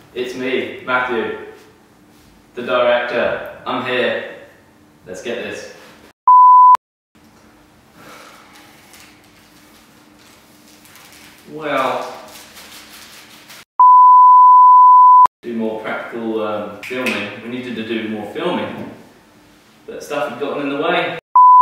It's me, Matthew, the director. I'm here. Let's get this. Well, do more practical filming. We needed to do more filming, but stuff had gotten in the way.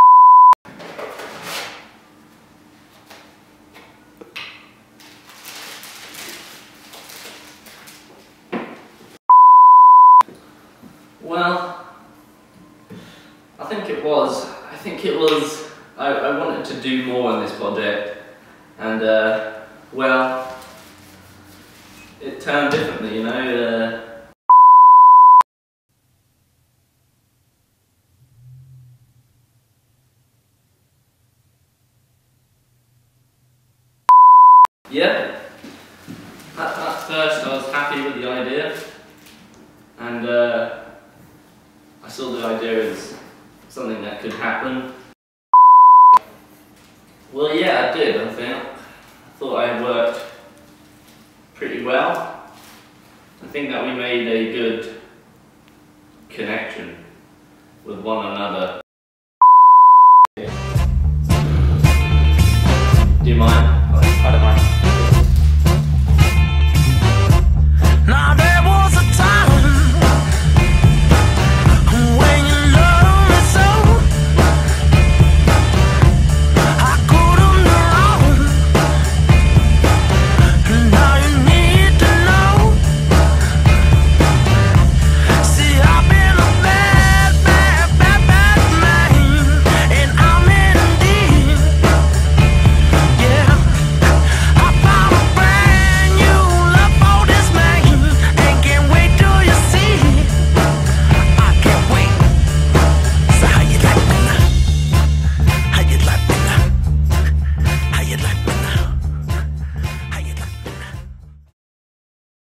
Well, I think it was, I wanted to do more on this project, and well, it turned differently, you know. Yeah, at first I was happy with the idea, and I saw the idea as something that could happen. Well, yeah, I did, I think. I thought I worked pretty well. I think that we made a good connection with one another. Do you mind? I don't mind.